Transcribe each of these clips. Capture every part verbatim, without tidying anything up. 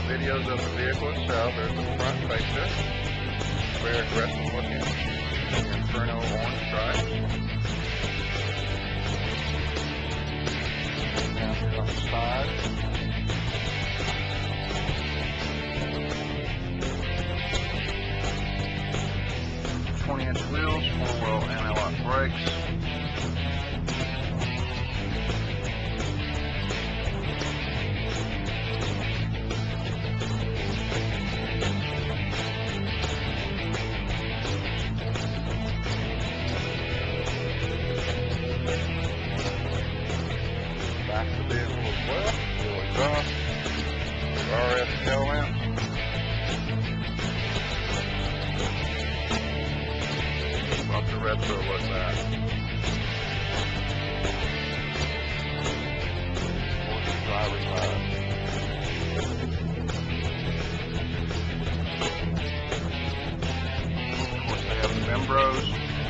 videos of the vehicle itself. There's the front facelift. Very aggressive looking. Inferno orange stripe. Down here on the side. twenty inch wheels, four-wheel anti-lock brakes. Back of the vehicle as well, fuel exhaust, R F tail lamps. Up the retro like that. Driver's side. Of course, they have the Membros.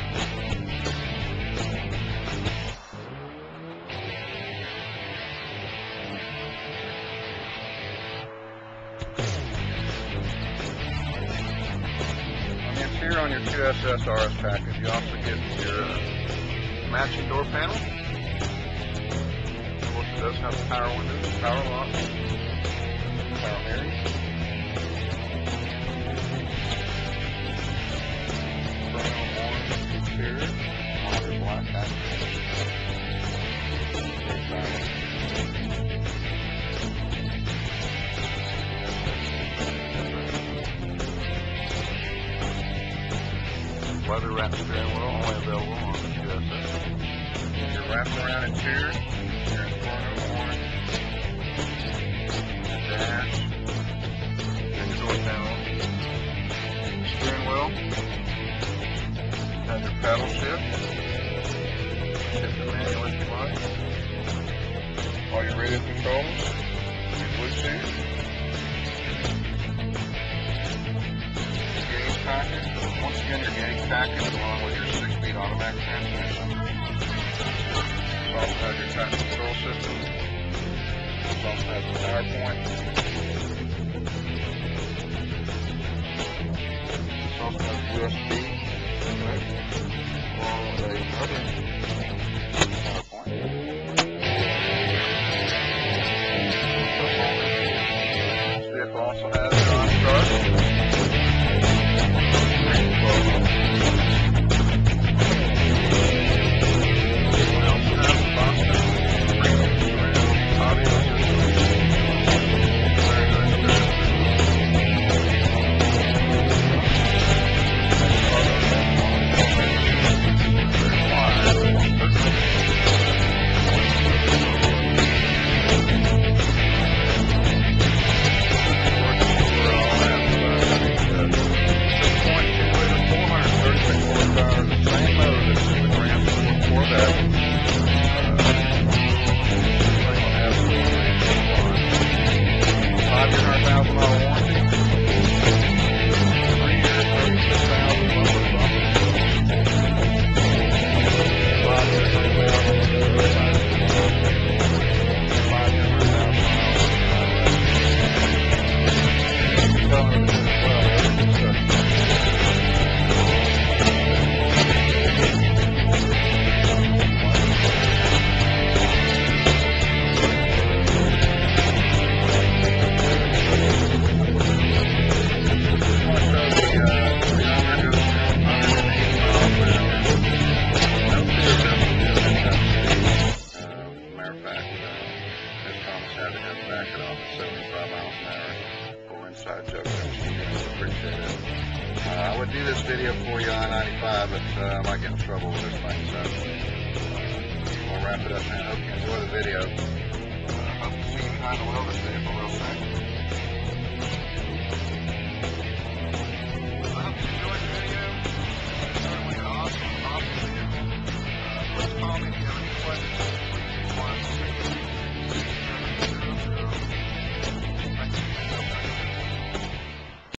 Here on your two S S R S package, you also get your uh, matching door panel. Of course, it does have the power windows, power locks, power mirrors. Chromo orange interior, modern black accent. Leather wrapped steering wheel, only available on the two S S. Your wraparound interior, your Inferno orange, dash, and your door panel. Steering wheel, has your paddle shift, shift the manual if you like. All your radio controls, your Bluetooth, gauge package. Once again, your gauge package along with your six-speed automatic transmission. It also has your traction control system. It also has the power point. It also has U S B along with another power point. This vehicle also has an OnStar. I would do this video for you on ninety-five, but uh, I might get in trouble with this thing, so uh, we'll wrap it up now. Hope you enjoy the video. Uh, hope to see you behind the wheel of this vehicle real soon. I hope you enjoyed the video. It's certainly an awesome, awesome vehicle. Uh, please call me if you have any questions.